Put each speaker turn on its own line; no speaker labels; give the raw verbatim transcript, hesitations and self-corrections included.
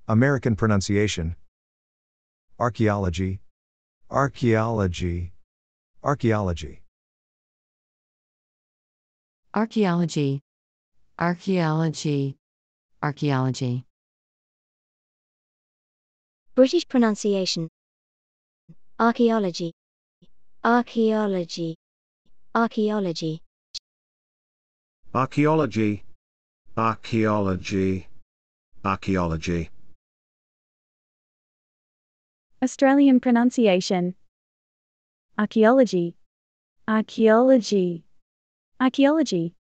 American pronunciation. Archaeology. Archaeology. Archaeology.
Archaeology. Archaeology. Archaeology.
British pronunciation. Archaeology. Archaeology. Archaeology.
Archaeology. Archaeology. Archaeology.
Australian pronunciation. Archaeology. Archaeology. Archaeology.